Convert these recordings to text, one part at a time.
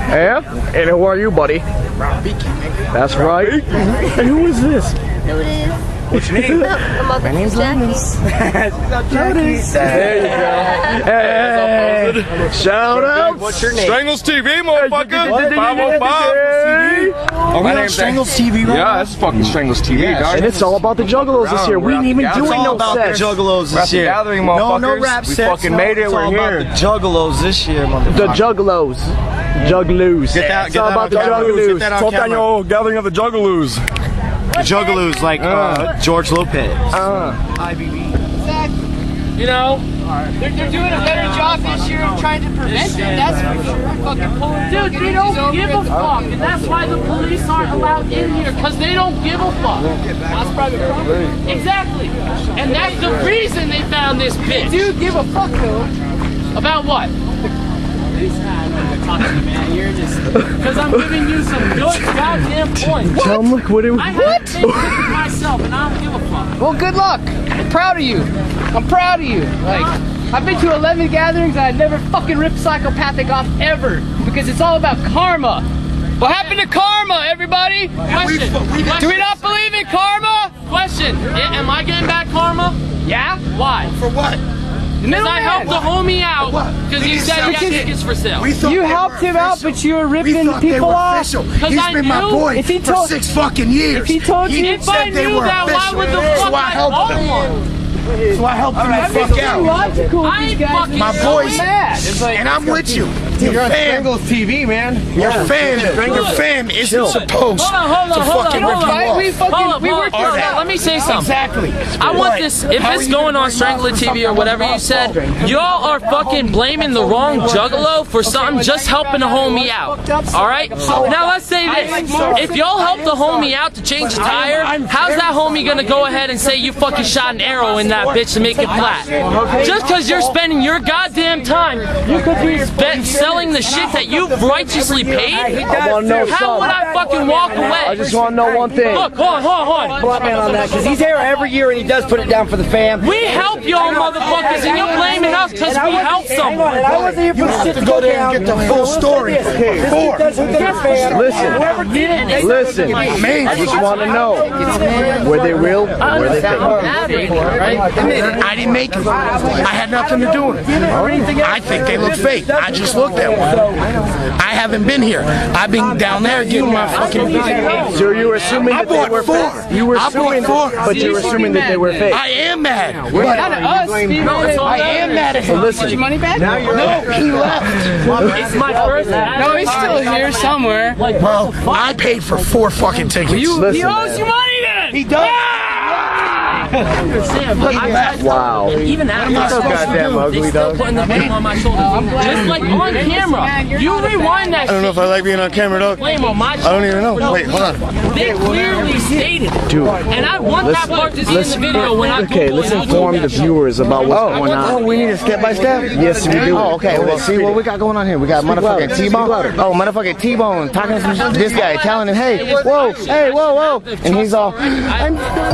Yeah? And who are you, buddy? That's right. And who is this? What's your name? My name's Lotus. Lotus. There you go. Hey, shout out. What's your name? Strangles TV, motherfucker. 505. My name's Strangles TV, right? Yeah, that's fucking Strangles TV, dog. And it's all about the Juggalos this year. We didn't even do It's all no about sex. the Juggalos this year. Gathering, No motherfuckers. rap We sex. fucking made it. It's We're all here. about the Juggalos this year, motherfucker. The Juggalos. Juggalos. It's all about the Juggalos. Get that on camera. Gathering of the Juggalos. The Juggalos, like George Lopez. You know, they're doing a better job this year of trying to prevent them. That's for sure. Fucking pulling. Dude, they don't give a fuck, and that's why the police aren't allowed in here, because they don't give a fuck. That's private property. Exactly, and that's the reason they found this bitch. Dude, give a fuck though. About what? Because I'm giving you some good goddamn points. Tell them what it was. I have to take pictures myself, and I don't give a fuck. Well, good luck. I'm proud of you. I'm proud of you. Like, I've been to 11 gatherings, and I've never fucking ripped Psychopathic off ever, because it's all about karma. What happened to karma, everybody? Question. Do we not believe in karma? Question. Am I getting back karma? Yeah. Why? For what? Because I helped the homie out because he said he got tickets for sale. You helped him out, but you were ripping people off. Because He's I been my knew boy if he for told, 6 fucking years. If he told you, if I knew that, why would the fuck I help him? So I helped him the fuck out. I ain't fucking My boys, mad. and I'm with you. You're on fan. Strangles TV, man. Your fan isn't supposed Hold on. to fucking rip you off. We worked this out. Let me say something. Exactly. I want this, if it's going on Strangler TV or whatever you said, y'all are fucking blaming the wrong Juggalo for something just helping the homie out. Alright? Now let's say this. If y'all help the homie out to change the tire, how's that homie gonna go ahead and say you fucking shot an arrow in that bitch to make it flat? Just because you're spending your goddamn time, you could be selling the shit that you righteously paid? How would I fucking walk away? I just want to know one thing. Look, hold on. Black man on that, because he's here every year and he does put it down for the fam. We help y'all motherfuckers and you're blaming us because we help someone. And I wasn't here for You have to go there and get the full story. Listen, I just want to know, were they real or were they fake? I didn't make it. I had nothing to do with it. I think they look fake. I just looked at one. I haven't been here. I've been down there getting my fucking. So you were assuming that they were fake? You were assuming, but you were assuming that they were fake. I am mad. Not us, I am mad at him. Listen, Your money back? No, he left. It's my first. No, he's still here somewhere. Well, I paid for 4 fucking tickets. He listen, owes you money then. He does. wow. Even after You're so goddamn ugly, dog. putting the blame on my shoulders, just like on camera. You rewind that. I don't know if I like being on camera, dog. Blame on my I don't even know. Wait, hold on. They clearly stated it. Dude, And I want that part to be in the video when I okay, let's inform the viewers about what's going on. Oh, we need a step by step? Yes, we do. Oh, okay. Well, see what we got going on here. We got motherfucking T-Bone. Oh, motherfucking T-Bone talking to this guy, telling him, hey, whoa. And he's all, I'm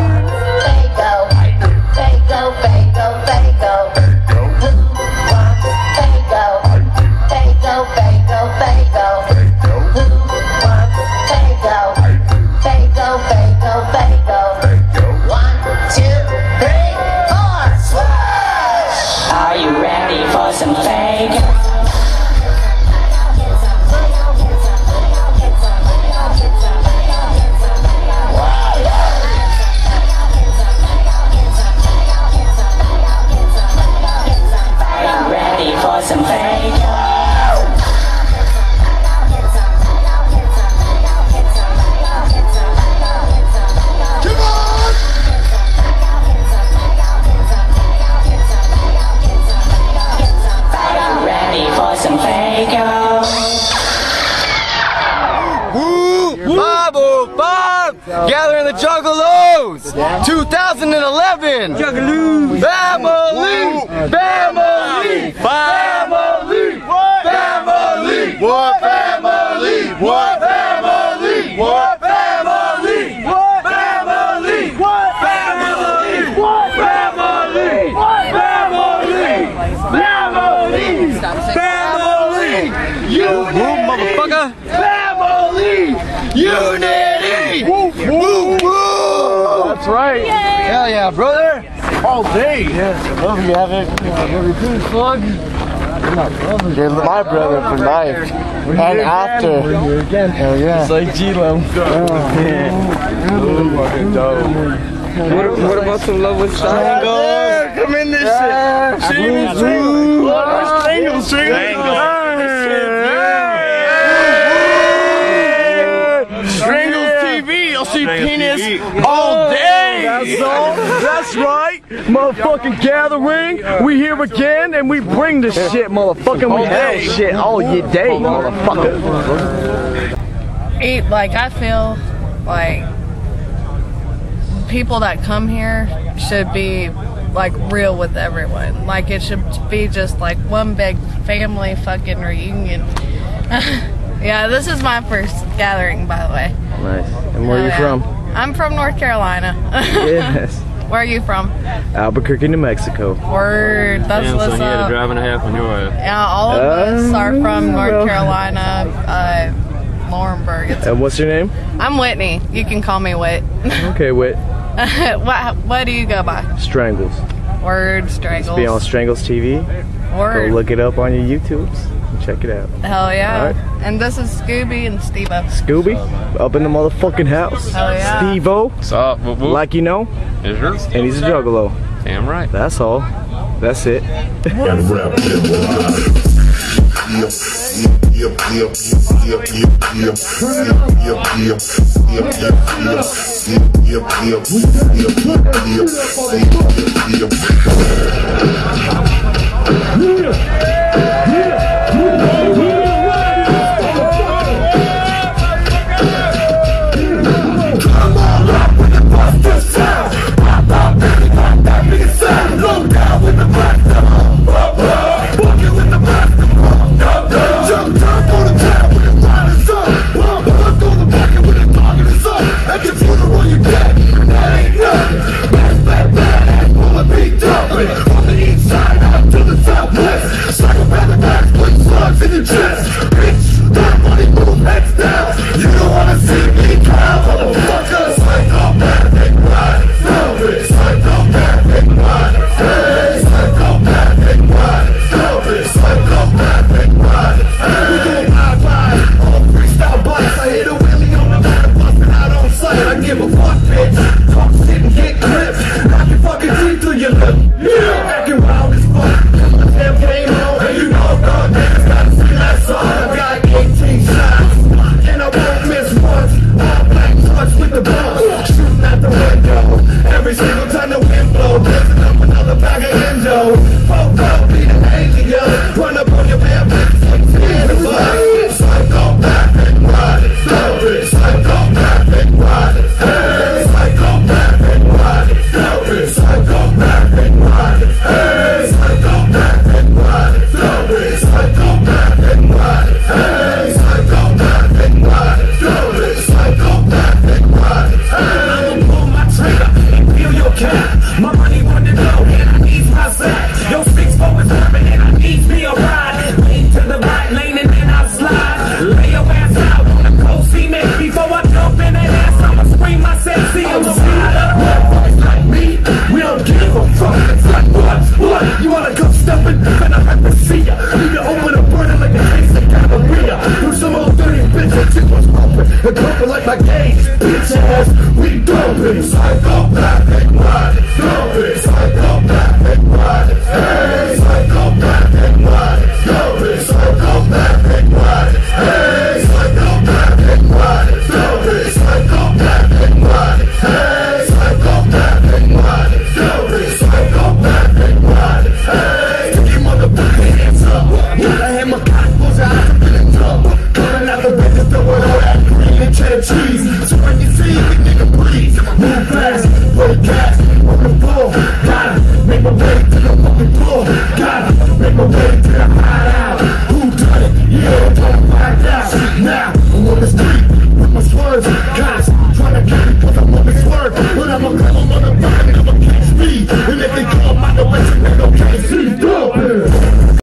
Are you ready for some fake? Gathering the Juggalos 2011 Juggalos Family Family Family Family What family What family What family What family What family What family What family Family Family You motherfucker. America. Family unity. Woo, woo, woo. That's right. Hell yeah, brother. All day. Yes, I love you. Have it. Everything fun. You're my brother for life. And after. Hell yeah. It's like G-Lo. What about some love with Yeah, come in this shit. Strangles TV. You'll see penis all day. That's right. Motherfucking gathering. We here again and we bring the shit, motherfucking. We have shit all your day, motherfucker. I feel like people that come here should be like real with everyone. Like it should be just like one big family fucking reunion. Yeah, this is my first gathering, by the way. Nice. And where are you from? I'm from North Carolina. Yes. Where are you from? Albuquerque, New Mexico. Word. That's Damn, what's son, you had up. to drive and a half on your way. Yeah, all of us are from North Carolina, Laurinburg. And what's your name? I'm Whitney. You can call me Whit. Okay, Whit. What do you go by? Strangles. Word, Strangles. Be on Strangles TV. Word. Go look it up on your YouTubes and check it out. Hell yeah. All right. And this is Scooby and Steve-O. Scooby, up in the motherfucking house. Hell yeah. Steve-O, What's up? Whoop, whoop. like you know, Is yours? and he's a juggalo. Damn right. That's all. That's it. Like my gauge, bitch ass, we dumping. Psychopathic, ride it, dump it. Psychopathic, ride it, hey.